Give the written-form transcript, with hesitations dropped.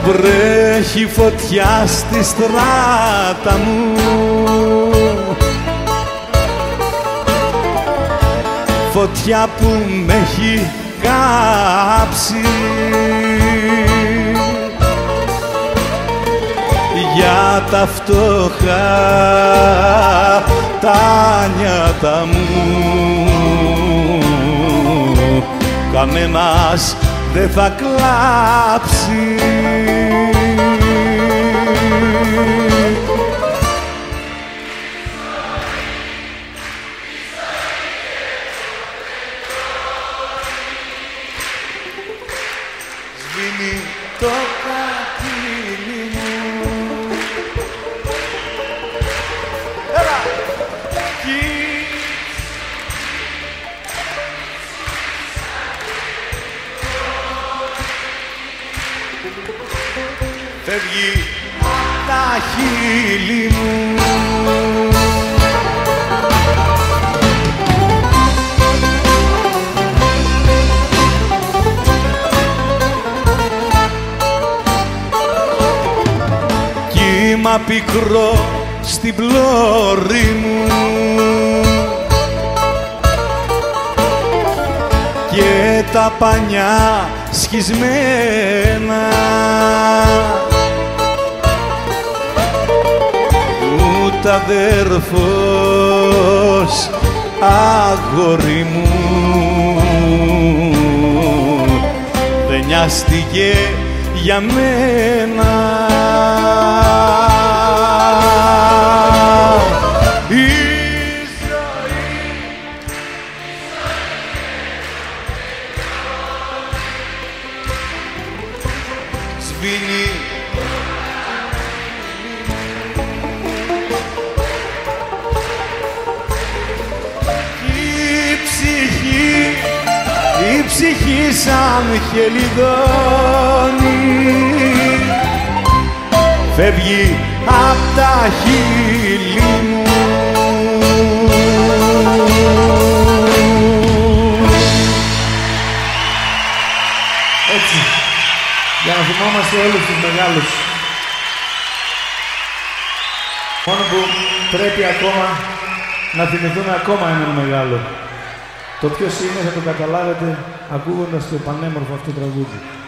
Βρέχει φωτιά στη στράτα μου, φωτιά που με έχει κάψει. Για τα φτωχά τα νιάτα μου κανένας δεν θα κλάψει. Σβήνει το κατήλι μου. Έλα! Φεύγει τα χείλη μου. Κύμα πικρό στην πλώρη μου και τα πανιά σχισμένα, ούτε αδέρφος αγόρι μου δεν νοιάστηκε για μένα. Σβήνει η ψυχή σαν χελιδόνι, φεύγει απ' τα χείλη μου. Έτσι, για να θυμόμαστε όλους τους μεγάλους. Μόνο που πρέπει ακόμα να θυμηθούμε ακόμα έναν μεγάλο. Το ποιος είναι θα το καταλάβετε ακούγοντας το πανέμορφο αυτό τραγούδι.